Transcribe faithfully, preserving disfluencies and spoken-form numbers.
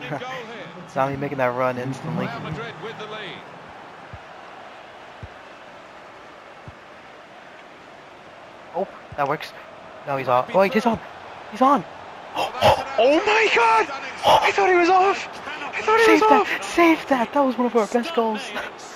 Now he's making that run instantly. Real Madrid with the lead. Oh, that works. Now he's off. Oh, he's on. He's on. Oh, oh my God! I thought he was off. I thought he was off. Save that. Save that. That was one of our best goals.